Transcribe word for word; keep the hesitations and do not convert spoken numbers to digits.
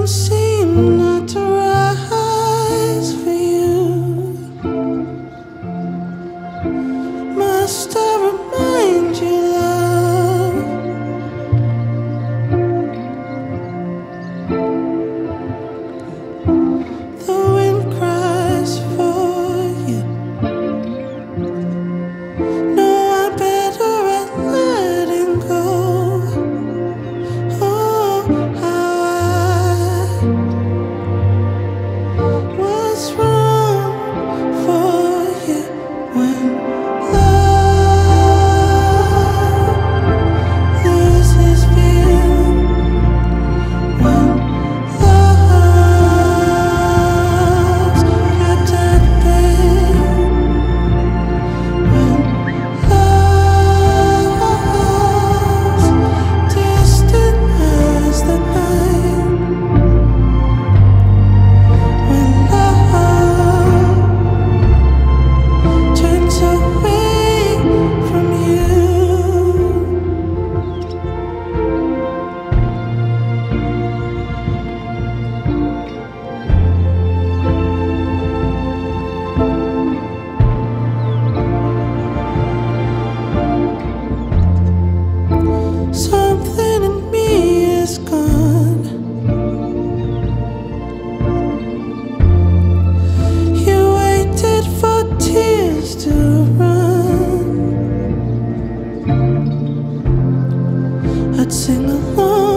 seem not to rise for you. Must I remind you, love? The wind cries for you. No, I'm better at letting go. Oh, how I was wrong for you when love loses view, when love's kept at bay, when love's distant as the night, when love turns away from you. Something in me is gone. You waited for tears to run. I'd sing along.